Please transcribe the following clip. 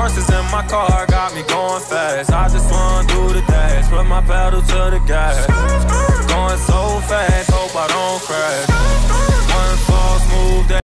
horses in my car got me going fast. I just wanna do the dash, put my pedal to the gas. Going so fast, hope I don't crash.